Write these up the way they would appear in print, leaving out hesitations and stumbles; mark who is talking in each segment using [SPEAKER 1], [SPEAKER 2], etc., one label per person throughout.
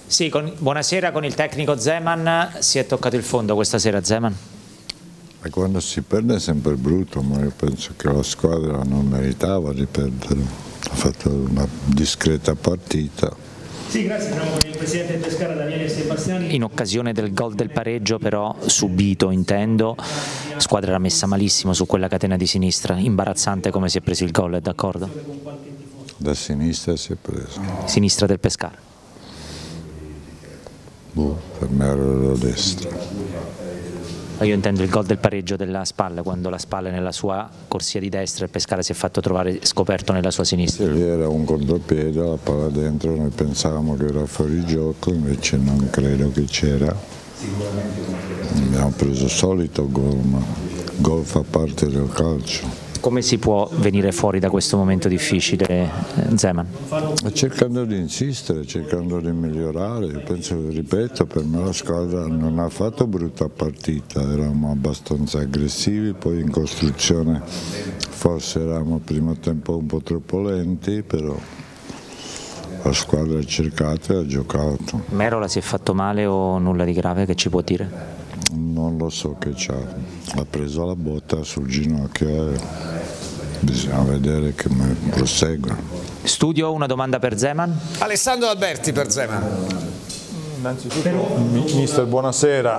[SPEAKER 1] Sì, buonasera, con il tecnico Zeman. Si è toccato il fondo questa sera, Zeman?
[SPEAKER 2] E quando si perde è sempre brutto, ma io penso che la squadra non meritava di perdere. Ha fatto una discreta partita.
[SPEAKER 3] Sì, grazie, siamo con il presidente del Pescara Daniele Sebastiani.
[SPEAKER 1] In occasione del gol del pareggio, però subito, intendo, la squadra era messa malissimo su quella catena di sinistra, imbarazzante come si è preso il gol, è d'accordo?
[SPEAKER 2] Da sinistra si è preso.
[SPEAKER 1] Sinistra del Pescara.
[SPEAKER 2] Per me era da destra.
[SPEAKER 1] Io intendo il gol del pareggio della Spal, quando la Spal è nella sua corsia di destra e il Pescara si è fatto trovare scoperto nella sua sinistra.
[SPEAKER 2] Sì, lì era un contropiede, la palla dentro, noi pensavamo che era fuori gioco, invece non credo che c'era. Abbiamo preso solito gol, ma il gol fa parte del calcio.
[SPEAKER 1] Come si può venire fuori da questo momento difficile, Zeman?
[SPEAKER 2] Cercando di insistere, cercando di migliorare. Io penso, ripeto, per me la squadra non ha fatto brutta partita, eravamo abbastanza aggressivi, poi in costruzione forse eravamo al primo tempo un po' troppo lenti, però la squadra ha cercato e ha giocato.
[SPEAKER 1] Merola si è fatto male o nulla di grave, che ci può dire?
[SPEAKER 2] Non lo so che c'ha, ha preso la botta sul ginocchio e bisogna vedere che prosegue.
[SPEAKER 1] Studio, una domanda per Zeman?
[SPEAKER 4] Alessandro Alberti per Zeman.
[SPEAKER 5] Innanzitutto, mister, buonasera.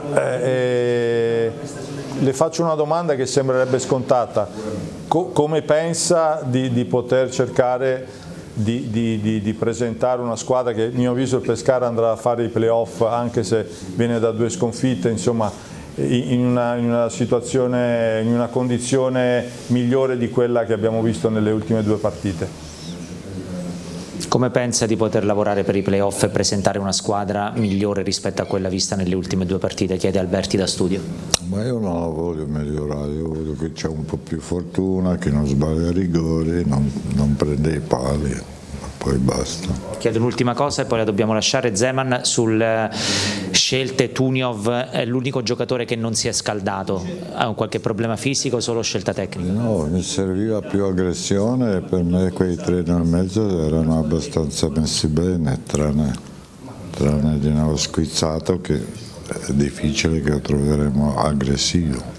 [SPEAKER 5] Le faccio una domanda che sembrerebbe scontata. Come pensa di poter cercare di presentare una squadra che, a mio avviso, il Pescara andrà a fare i playoff anche se viene da 2 sconfitte, insomma, in una situazione, in una condizione migliore di quella che abbiamo visto nelle ultime 2 partite?
[SPEAKER 1] Come pensa di poter lavorare per i playoff e presentare una squadra migliore rispetto a quella vista nelle ultime 2 partite? Chiede Alberti da Studio.
[SPEAKER 2] Ma io non la voglio migliorare, io voglio che c'è un po' più fortuna, che non sbaglia i rigori, non prende i pali, ma poi basta.
[SPEAKER 1] Chiedo un'ultima cosa e poi la dobbiamo lasciare. Zeman, sulle scelte, Tuniov è l'unico giocatore che non si è scaldato, ha un qualche problema fisico o solo scelta tecnica?
[SPEAKER 2] No, mi serviva più aggressione e per me quei 3 nel mezzo erano abbastanza messi bene, tranne di nuovo squizzato che è difficile che lo troveremo aggressivo.